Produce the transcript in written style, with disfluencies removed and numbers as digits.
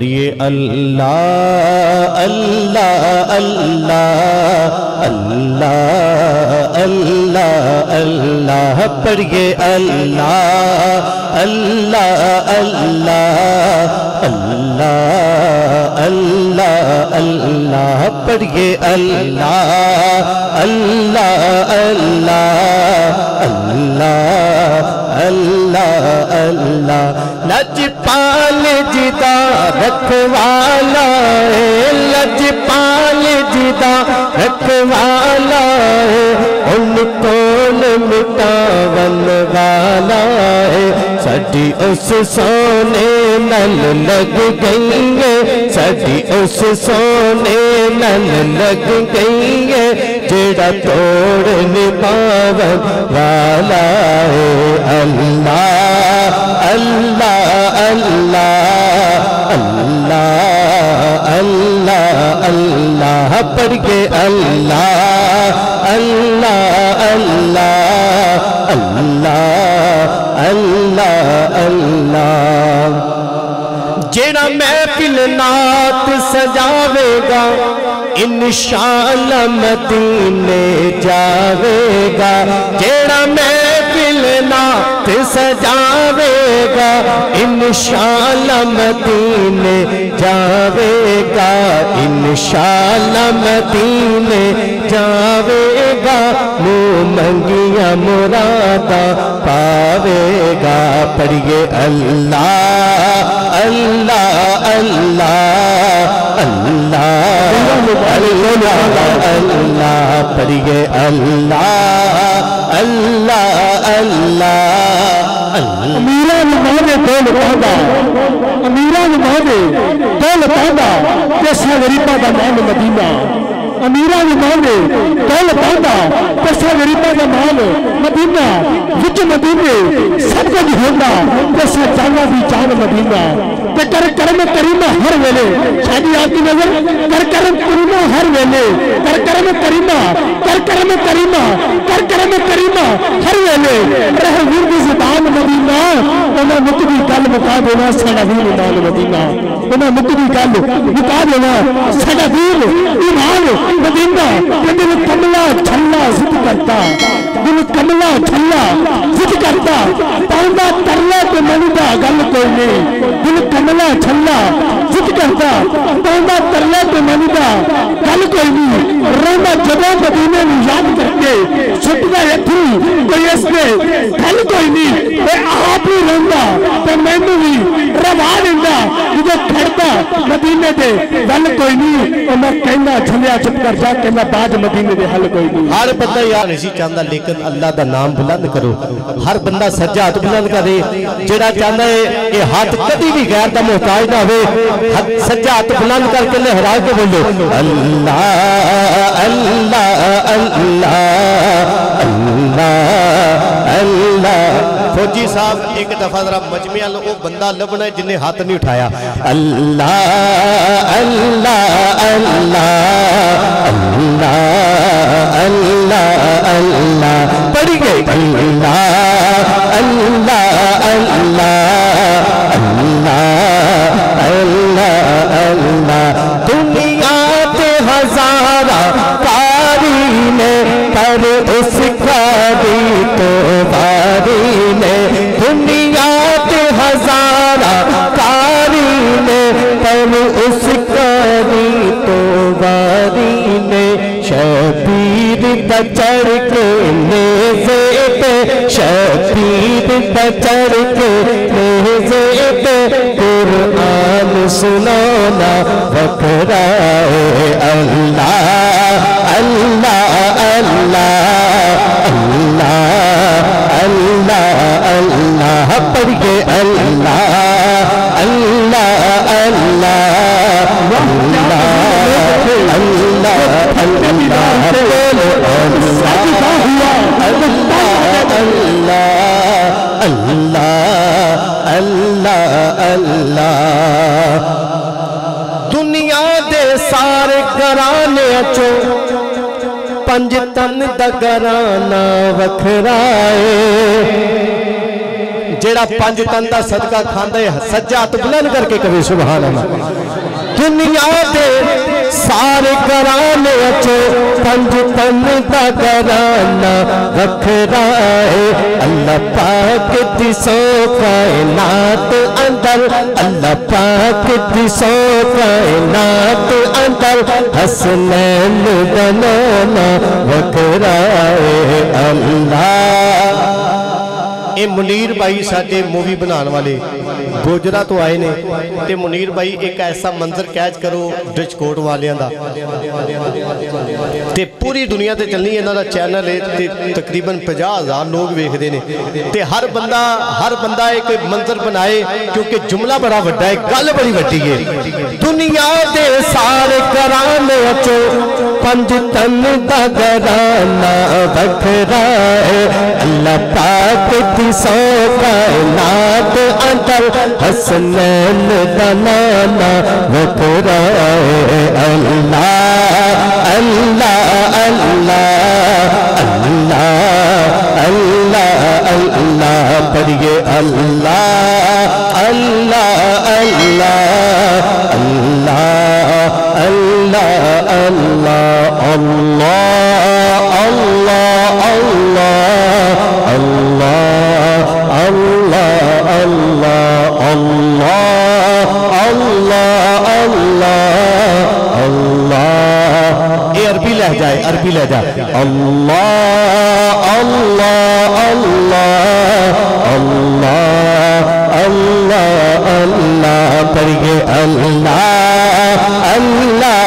پڑھیے اللہ اللہ اللہ اللہ اللہ اللہ پڑھیے اللہ اللہ اللہ اللہ اللہ اللہ پڑھیے اللہ اللہ اللہ اللہ اللہ اللہ لجپال جدا رکھوالا ہے لجپال جدا رکھوالا ہے ان کو مٹاون والا ہے ساڈی اس سونے نل لگ گئی ہے ساڈی اس سونے نل لگ گئی ہے جیڑا توڑ نباون والا ہے اللہ اللہ اللہ اللہ اللہ اللہ پڑھیے اللہ اللہ اللہ اللہ اللہ اللہ جیڑا محفل نعت سجاوے گا انشاءاللہ مدینے جاوے گا جیڑا محفل نعت سجاوے گا انشاءاللہ مدینے جاوے گا انشاءاللہ مدینے جاوے گا منہ منگیاں مراداں پاوے گا پڑھیے اللہ اللہ اللہ اللہ اللہ اللہ پڑھیے اللہ اللہ اللہ امیران مہدے دول پادا امیران مہدے دول پادا کیسا غریبہ دا مان مدینہ امیران مہدے دول پادا کیسا غریبہ دا مان مدینہ وچ مدینے سب کو بھی ہوندہ کیسا جانا بھی جان مدینہ کر کرم کریمہ ہر ویلے شادی آتی نظر کر کرم کریمہ ہر ویلے کر کرم کریمہ کر کرم کریمہ کر کرم کریمہ ہر ویلے رہ ورد زبان مدینہ انہاں مکبی گل مکا دینا ساڑا ویر ایمان مدینہ انہاں مکبی گل مکا دینا ساڑا ویر ایمان مدینہ کہ دل کملا چھلا زد کرتا دل کملا چھلا زد کرتا پاؤنڈا ترلے پہ منڈا گل کوئی نہیں دل کملا چھلا زد کرتا پاؤنڈا ترلے پہ منڈا گل کوئی نہیں رونا جبوں مدینے میں یاد کرتے چھٹنا یتھی کوئی اس نے گل کوئی نہیں اے آپ ہی رونا تے میں بھی روا دینا جو کھڑتا مدینے دے گل کوئی نہیں اور میں کہنا چھلیا چپ کر جا کہنا بعد مدینے دے حل کوئی نہیں ہر بندہ یار نہیں چاہتا لیکن اللہ دا نام بلند کرو ہر بندہ سجا ہاتھ بلند کرے جڑا چاہتا ہے کہ ہاتھ کبھی بھی غیر دا محتاج نہ ہوئے سجا ہاتھ بلند کر کے لہرا کے بولو اللہ اللہ اللہ اللہ اللہ فوجی صاحب ایک دفعہ ذرا مجمع وہ بندہ لبنا ہے جنہیں ہاتھ نہیں اٹھایا اللہ اللہ اللہ اللہ اللہ اللہ پڑھیے اللہ اللہ اللہ اللہ اللہ اللہ دنیا تے ہزارہ کاری نے پر اس کا بھی تو باری نے دنیا تے ہزارہ کاری نے پر اس کا بھی تو باری نے شبیر دا چڑھ کے نیزے پہ شبیر دا چڑھ کے نیزے پہ قرآن سنانا وکرا ہے اللہ اللہ اللہ اللہ اللہ اللہ پڑھیے اللہ اللہ اللہ اللہ اللہ اللہ بولو اللہ اللہ اللہ دنیا دے سارے گھرانے چو پنج تن دا گھرانہ وکھرائے जेड़ा 5 टन दा सदका खांदे सज्जा हथ बुलंद करके कहे सुभान अल्लाह। दुनिया दे सारे घराने चो 5 टन दा घराना वखरा है। अल्लाह पाक दी सौ कायनात अंदर, अल्लाह पाक दी सौ कायनात अंदर हसनैन दा नाना वखरा है। अल्लाह ये मुनीर भाई साडे मूवी बनाने वाले गोजरा तो आए ने ते मुनीर भाई एक ऐसा मंजर कैच करो डिस्कोट वालियां दा ते पूरी दुनिया ते चलनी इन्हां दा चैनल है ते तकरीबन 50,000 लोग वेखदे ने ते हर बंदा एक मंजर बनाए क्योंकि जुमला बड़ा वड्डा है, गल बड़ी वड्डी है। दुनिया दे सारे घराने चो 5 टन दा घराना वखरा है। अल्लाह पाक दी सौ कायनात अंदर हसनैन दा नाना वखरा है। अल्लाह अल्लाह अल्लाह अल्लाह अल्लाह अल्लाह पढ़िए अल्लाह अल्लाह अल्लाह अल्लाह अल्लाह अल्लाह अल्लाह अल्लाह अल्लाह अल्लाह अल्लाह अल्लाह अल्लाह अल्लाह अल्लाह। ये अरबी लहजा है, अरबी लहजा। अल्लाह अल्लाह अल्लाह अल्लाह अल्लाह अल्लाह पढ़िए अल्लाह अल्लाह